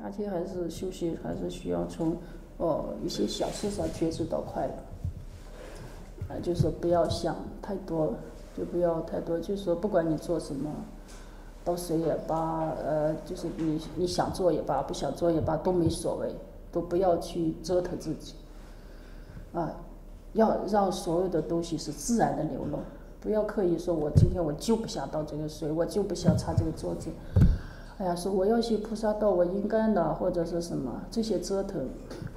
而且还是修行，还是需要从一些小事上觉知到快乐。就是不要想太多，就不要太多，就是说不管你做什么，到谁也罢，就是你想做也罢，不想做也罢，都没所谓，都不要去折腾自己。要让所有的东西是自然的流露，不要刻意说我今天我就不想倒这个水，我就不想擦这个桌子。哎呀，说我要学菩萨道，我应该的，或者是什么，这些折腾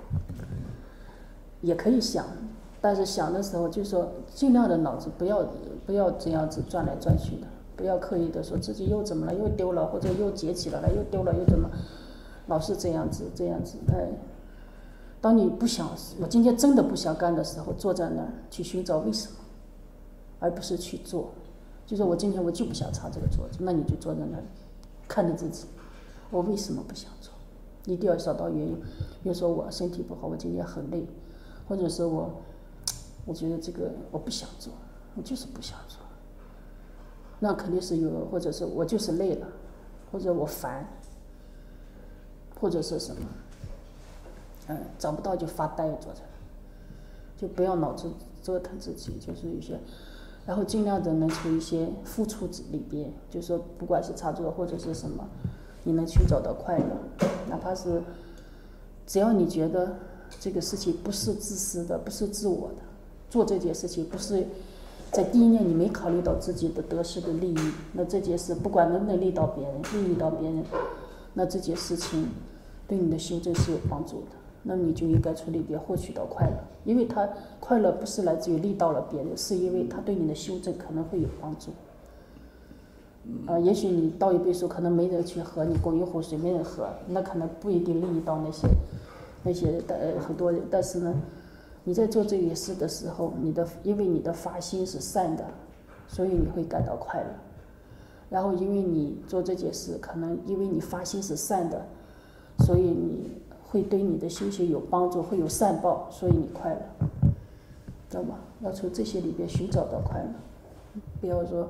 也可以想，但是想的时候就说尽量的脑子不要这样子转来转去的，不要刻意的说自己又怎么了，又丢了，或者又捡起来了，又丢了，又怎么，老是这样子。当你不想，我今天真的不想干的时候，坐在那儿去寻找为什么，而不是去做。就说我今天我就不想擦这个桌子，那你就坐在那里，看着自己，我为什么不想做？一定要找到原因。比如说我身体不好，我今天很累，或者是我觉得这个我不想做，我就是不想做。那肯定是有，或者是我就是累了，或者我烦，或者是什么。找不到就发呆坐着，就不要脑子折腾自己，就是一些，然后尽量的能从一些付出里边，就是说不管是插座或者是什么，你能去找到快乐，哪怕是只要你觉得这个事情不是自私的，不是自我的，做这件事情不是在第一念你没考虑到自己的得失的利益，那这件事不管能不能利益到别人，那这件事情对你的修正是有帮助的。那你就应该从里边获取到快乐，因为他快乐不是来自于利到了别人，是因为他对你的修正可能会有帮助。也许你倒一杯水，可能没人去喝，你供一壶水没人喝，那可能不一定利益到那些很多人，但是呢，你在做这件事的时候，因为你的发心是善的，所以你会感到快乐。然后因为你做这件事，可能因为你发心是善的，所以你会对你的修行有帮助，会有善报，所以你快乐，知道吗？要从这些里边寻找到快乐，不要说，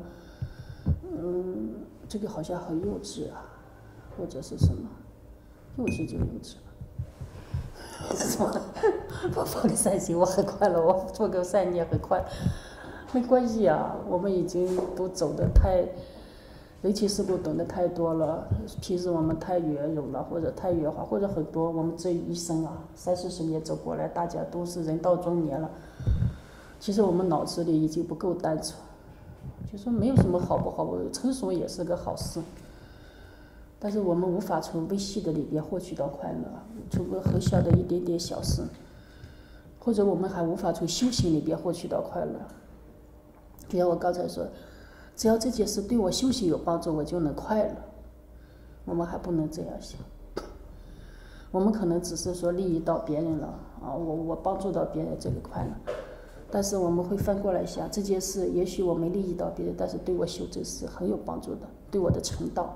这个好像很幼稚啊，或者是什么，幼稚就幼稚了。什么？我放个善心，我很快乐；我做个善念，很快乐。没关系啊，我们已经都走得太。人情世故懂得太多了，平时我们太圆融了，或者太圆滑，或者很多我们这一生啊，30-40年走过来，大家都是人到中年了。其实我们脑子里已经不够单纯，就说没有什么好不好，成熟也是个好事。但是我们无法从微细的里边获取到快乐，从个很小的一点点小事，或者我们还无法从修行里边获取到快乐。就像我刚才说。只要这件事对我修行有帮助，我就能快乐。我们还不能这样想，我们可能只是说利益到别人了啊，我帮助到别人这个快乐，但是我们会翻过来想，这件事也许我没利益到别人，但是对我修正是很有帮助的，对我的成道，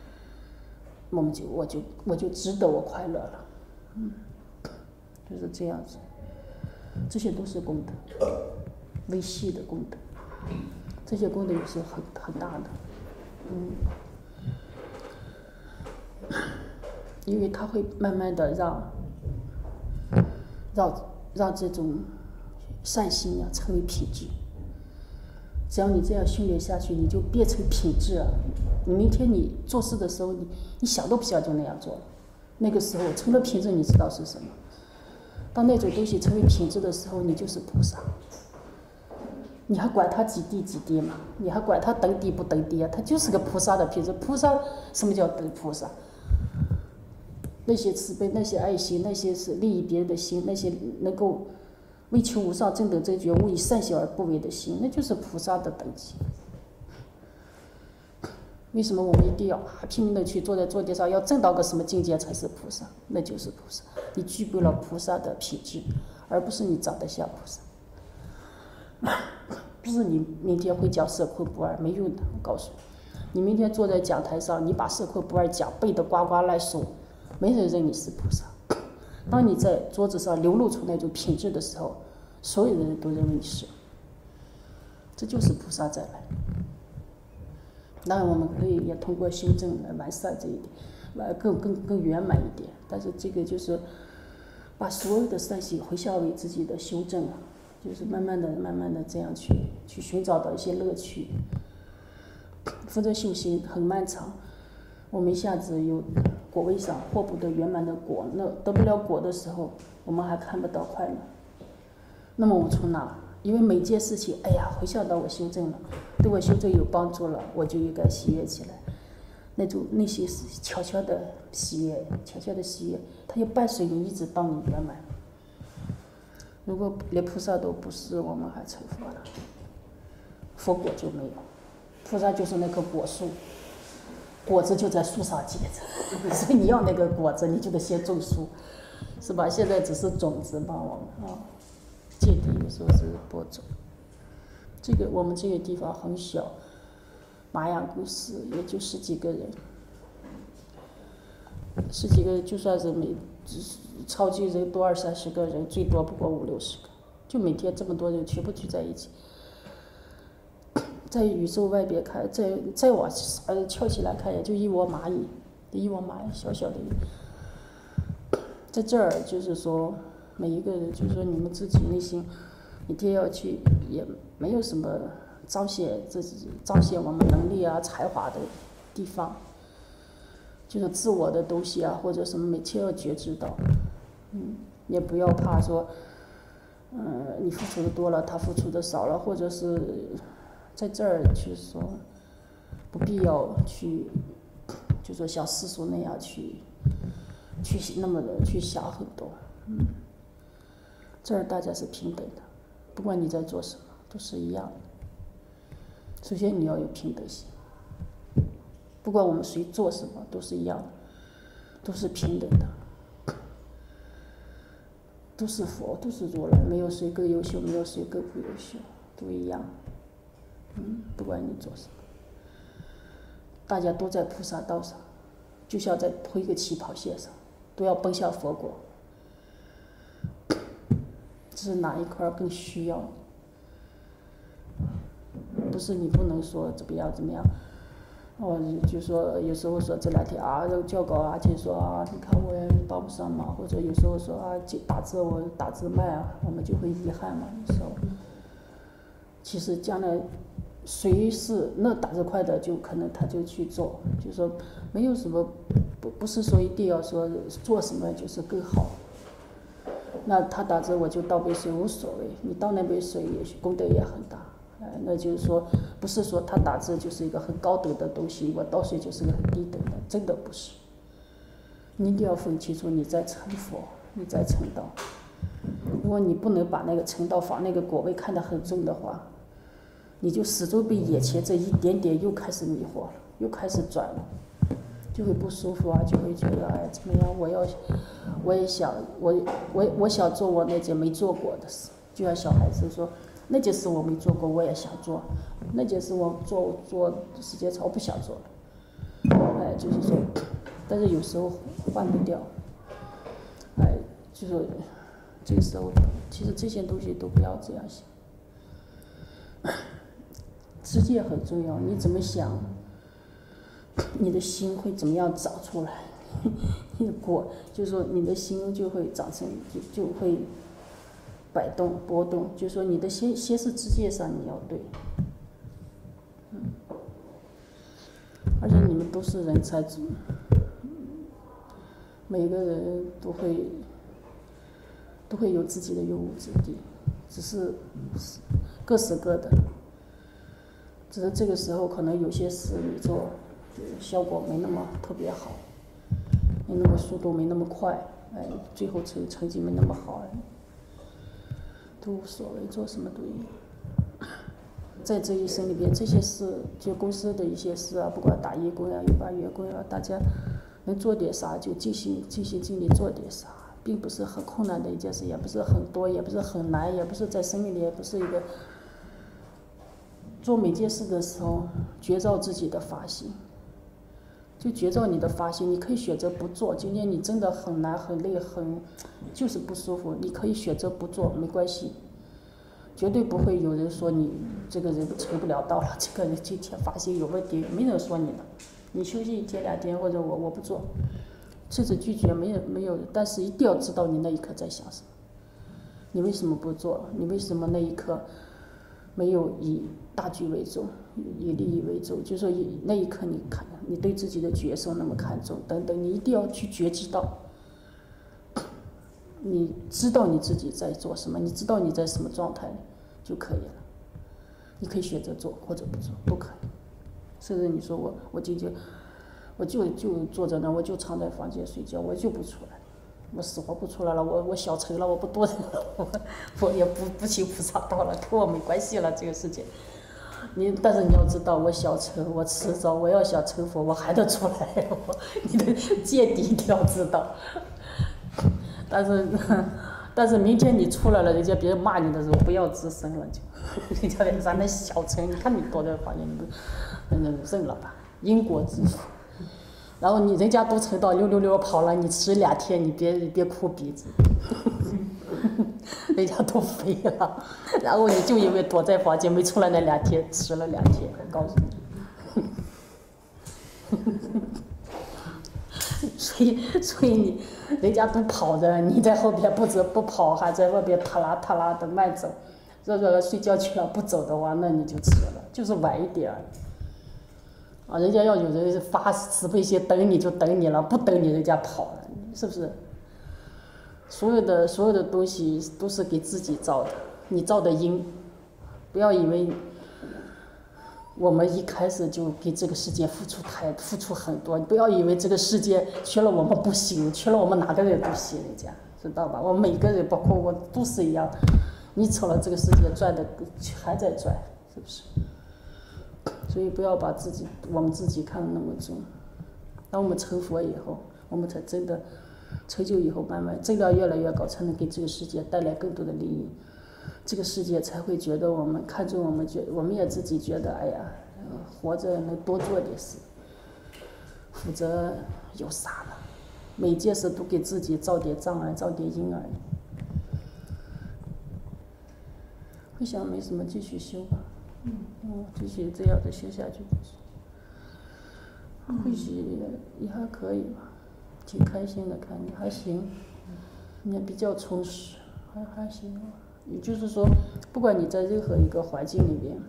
我就值得我快乐了，就是这样子，这些都是功德，微细的功德。这些功德也是很大的，因为它会慢慢的让这种善心啊成为品质。只要你这样训练下去，你就变成品质啊！你明天你做事的时候，你想都不想就那样做了。那个时候成了品质，你知道是什么？当那种东西成为品质的时候，你就是菩萨。你还管他几地几地吗？你还管他等地不等地啊？他就是个菩萨的品质。菩萨什么叫等菩萨？那些慈悲，那些爱心，那些是利益别人的心，那些能够为求无上正等正觉，勿以善小而不为的心，那就是菩萨的等级。为什么我们一定要拼命的去坐在坐垫上，要证到个什么境界才是菩萨？那就是菩萨，你具备了菩萨的品质，而不是你长得像菩萨。不是你明天会讲色空不二，没用的。我告诉你，你明天坐在讲台上，你把色空不二讲背得呱呱烂熟，没人认你是菩萨。当你在桌子上流露出那种品质的时候，所有的人都认为你是，这就是菩萨再来。当然，我们可以也通过修正来完善这一点。 更圆满一点。但是这个就是把所有的善行回向为自己的修正啊，就是慢慢的这样去寻找到一些乐趣。否则修行很漫长，我们一下子有果位上获不得圆满的果，那得不了果的时候，我们还看不到快乐。那么我从哪？因为每件事情，哎呀，回想到我修正了，对我修正有帮助了，我就应该喜悦起来。那种内心是悄悄的喜悦，它就伴随你一直到你圆满。如果连菩萨都不是，我们还成佛了，佛果就没有。菩萨就是那棵果树，果子就在树上结着，所以你要那个果子，你就得先种树，是吧？现在只是种子吧，我们啊，芥蒂有时候是播种。这个我们这个地方很小，麻阳公司也就十几个人，就算是超级人多20-30个人，最多不过50-60个，就每天这么多人全部聚在一起。在宇宙外边看，再往翘起来看，也就一窝蚂蚁，小小的。在这儿就是说，每一个人就是说你们自己内心一定要去，也没有什么彰显我们能力啊、才华的地方，就是自我的东西啊，或者什么每天要觉知到，也不要怕说，你付出的多了，他付出的少了，或者是。在这儿就是说，不必要去，就说像世俗那样去那么的去想很多，这儿大家是平等的，不管你在做什么，都是一样的。首先你要有平等心，不管我们谁做什么都是一样的，都是平等的，都是佛，都是如来，没有谁更优秀，没有谁更不优秀，都一样。不管你做什么，大家都在菩萨道上，就像在同一个起跑线上，都要奔向佛果。只是哪一块更需要？不是你不能说怎么样。我就说有时候说这2天啊，教稿啊，就说啊，你看我也帮不上忙，或者有时候说啊，我打字慢啊，我们就会遗憾嘛。有时候，其实将来。谁是那打字快的，就可能他就去做，就说没有什么，不是说一定要说做什么就是更好。那他打字我就倒杯水无所谓，你倒那杯水也许功德也很大，那就是说不是说他打字就是一个很高等的东西，我倒水就是个很低等的，真的不是。你一定要分清楚你在成佛，你在成道。如果你不能把那个成道法那个果位看得很重的话，你就始终被眼前这一点点又开始迷惑了，又开始转了，就会不舒服啊，就会觉得哎怎么样？我也想我想做我那件没做过的事，就像小孩子说那件事我没做过，我也想做，那件事我做时间长我不想做了，就是说，但是有时候换不掉，就是这个时候其实这些东西都不要这样想。直接很重要，你怎么想，你的心会怎么样长出来？你的果，就是说你的心就会长成，就会摆动波动。就是说你的先是直接上你要对，而且你们都是人才组，每个人都会有自己的用武之地，只是各使各的。只是这个时候可能有些事你做，效果没那么特别好，没那么速度没那么快，最后成绩没那么好，都无所谓，做什么都一样。在这一生里边，这些事就公司的一些事啊，不管打义工啊，又把员工啊，大家能做点啥就尽心尽力做点啥，并不是很困难的一件事，也不是很多，也不是很难，也不是在生命里也不是一个。做每件事的时候，觉照自己的发心，就觉照你的发心。你可以选择不做，今天你真的很难、很累、就是不舒服，你可以选择不做，没关系，绝对不会有人说你这个人成不了道了，这个人今天发心有问题，没人说你的， 你休息1天2天，或者我不做，甚至拒绝没有，但是一定要知道你那一刻在想什么，你为什么不做？你为什么那一刻没有以大局为重，以利益为重？就是说那一刻你对自己的角色那么看重等等，你一定要去觉知到，你知道你自己在做什么，你知道你在什么状态就可以了。你可以选择做或者不做都可以，甚至你说我今天我就坐在那，我就藏在房间睡觉，我就不出来，我死活不出来了，我小成了，我不多人了，我也不求菩萨道了，跟我没关系了这个事情。但是你要知道，我小成，我迟早我要想成佛，我还得出来，你的芥蒂一定要知道。但是明天你出来了，人家别人骂你的时候，不要吱声了，就人家咱那小成，你看你躲在房间，你认了吧，因果自负。然后人家都成到666跑了，你迟2天，你别哭鼻子，人家都飞了，然后你就因为躲在房间没出来那2天，迟了2天，我告诉你。所以你人家都跑着，你在后边不跑，还在外边踏拉踏拉的慢走。如果睡觉去了不走的话，那你就迟了，就是晚一点啊。人家要有人发慈悲心等你就等你了，不等你人家跑了，是不是？所有的东西都是给自己造的，你造的因，不要以为我们一开始就给这个世界付出很多，你不要以为这个世界缺了我们不行，缺了我们哪个人都行，人家知道吧？我们每个人，包括我，都是一样。你瞅了这个世界转的还在转，是不是？所以不要把我们自己看得那么重。当我们成佛以后，我们才真的成就以后，慢慢质量越来越高，才能给这个世界带来更多的利益。这个世界才会觉得我们看重我们，我们也自己觉得，哎呀，活着能多做点事，否则有啥了？每件事都给自己造点障碍，造点因而已。我想没什么，继续修吧。继续这样的修下去。或许也还可以吧，挺开心的，看你还行，你也比较充实，还行。也就是说，不管你在任何一个环境里边，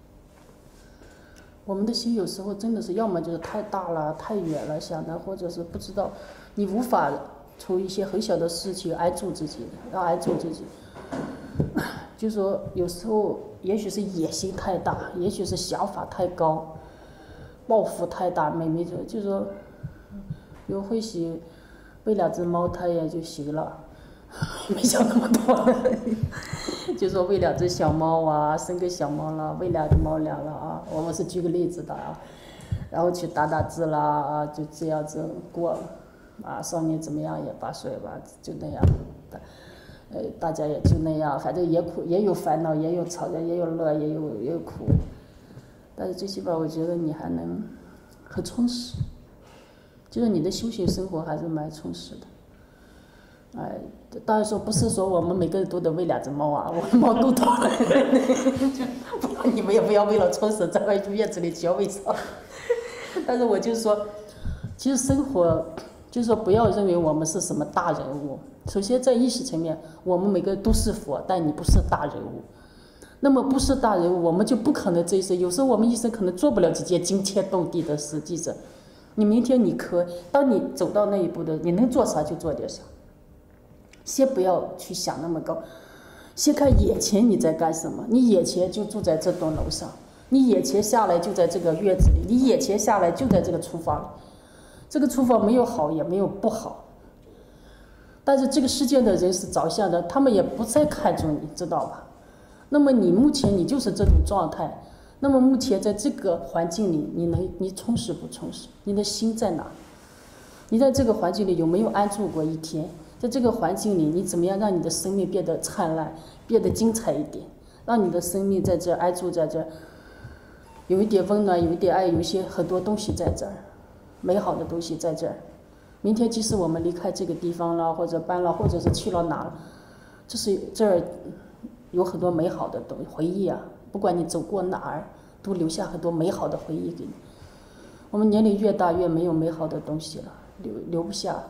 我们的心有时候真的是要么就是太大了、太远了想的，或者是不知道，你无法从一些很小的事情安住自己，要安住自己。就是说，有时候也许是野心太大，也许是想法太高，抱负太大，就是说，有会许喂2只猫，它也就行了。没想那么多，就说喂2只小猫啊，生个小猫了，喂2只猫粮了啊，我们是举个例子的啊，然后去打字啦啊，就这样子过了啊，上面怎么样也罢，说也罢，就那样的，大家也就那样，反正也苦，也有烦恼，也有吵架，也有乐，也有苦，但是最起码我觉得你还能很充实，就是你的修行生活还是蛮充实的。当然说不是说我们每个人都得喂2只猫啊，我的猫够多了，就你们也不要为了充实在外院子里嚼喂草。但是我就是说，其实生活就是说不要认为我们是什么大人物。首先在意识层面，我们每个人都是佛，但你不是大人物。那么不是大人物，我们就不可能这一生。有时候我们一生可能做不了几件惊天动地的事，记着，你明天当你走到那一步的，你能做啥就做点啥。先不要去想那么高，先看眼前你在干什么。你眼前就住在这栋楼上，你眼前下来就在这个院子里，你眼前下来就在这个厨房里。这个厨房没有好也没有不好，但是这个世界的人是着相的，他们也不再看重你，知道吧？那么你目前你就是这种状态，那么目前在这个环境里，你充实不充实？你的心在哪？你在这个环境里有没有安住过一天？在这个环境里，你怎么样让你的生命变得灿烂，变得精彩一点？让你的生命在这安住在这，有一点温暖，有一点爱，有一些很多东西在这儿，美好的东西在这儿。明天即使我们离开这个地方了，或者搬了，或者是去了哪了，这儿有很多美好的回忆啊！不管你走过哪儿，都留下很多美好的回忆给你。 我们年龄越大越没有美好的东西了，留不下。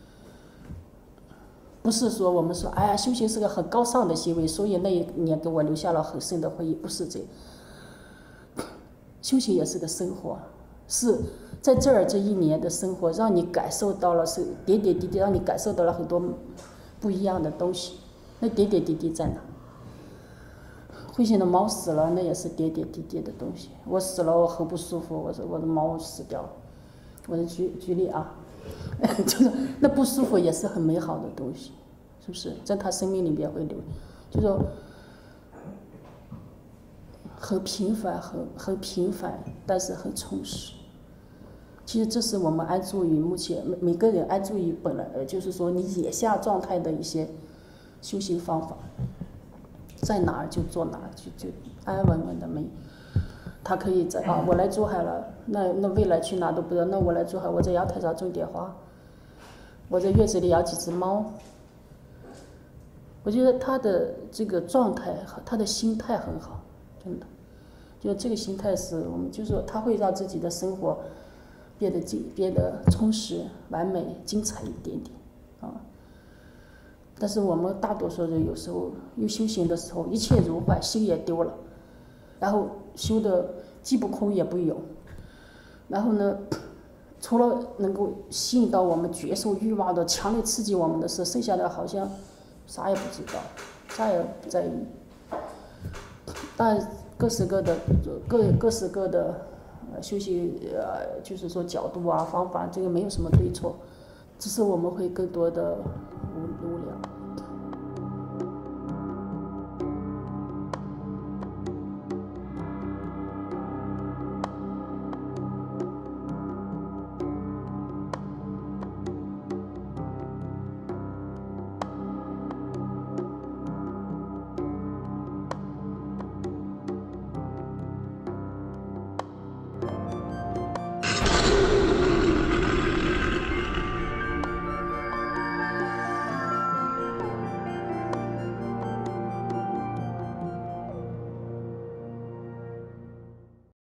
不是说我们说，哎呀，修行是个很高尚的行为，所以那一年给我留下了很深的回忆，不是这样。修行也是个生活，是在这儿这一年的生活，让你感受到了是点点滴滴，让你感受到了很多不一样的东西。那点点滴滴在哪？慧心的猫死了，那也是点点滴滴的东西。我死了，我很不舒服，我的猫死掉了。我的举例啊，就是那不舒服也是很美好的东西，是不是？在他生命里面会留，就是说很平凡，很平凡，但是很充实。其实这是我们安住于目前每个人安住于本来就是说你眼下状态的一些修行方法，在哪儿就做哪儿，就安安稳稳的没。他可以在我来珠海了，那未来去哪都不知道。那我来珠海，我在阳台上种点花，我在院子里养几只猫。我觉得他的这个状态和他的心态很好，真的，就这个心态是我们就是说他会让自己的生活变得充实、完美、精彩一点点啊。但是我们大多数人有时候有修行的时候，一切如幻，心也丢了。然后修的既不空也不有，然后呢，除了能够吸引到我们觉受欲望的强烈刺激我们的事，剩下的好像啥也不知道，啥也不在意。但各式各的修行就是说角度啊方法，这个没有什么对错，只是我们会更多的无聊。